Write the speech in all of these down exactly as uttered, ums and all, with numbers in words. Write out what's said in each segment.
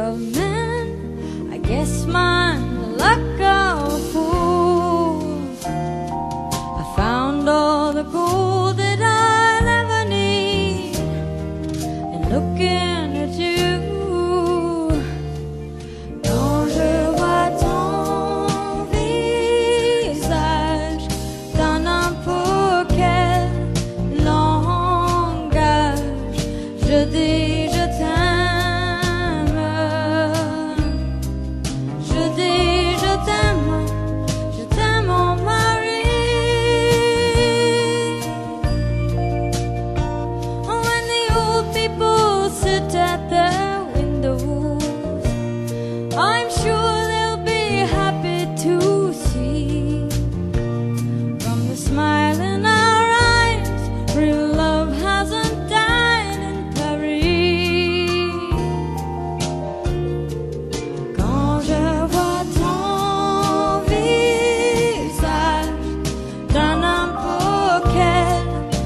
of men, I guess mine the luck of fools. I found all the gold that I'll ever need in looking at you. Quand je vois ton visage dans n'importe quel langage, je dis je t'aime, je dis je t'aime, je t'aime mon mari. When the old people sit at their windows, I'm sure they'll be happy to see from the smile in our eyes, real love hasn't died in Paris. Quand je vois ton visage dans n'importe quel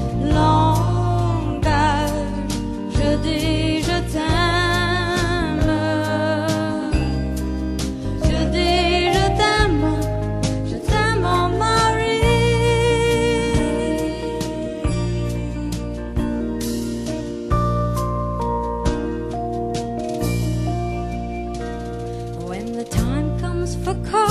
langage, je dis je t'aime, je dis je t'aime, je t'aime mon mari. When the time comes for calling